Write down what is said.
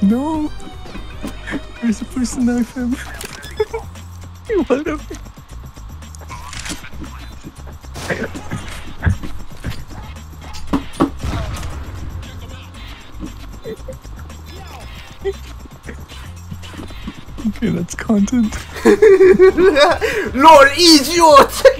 no! You're supposed to knife him. You want him? Okay, that's content. LOL, idiot!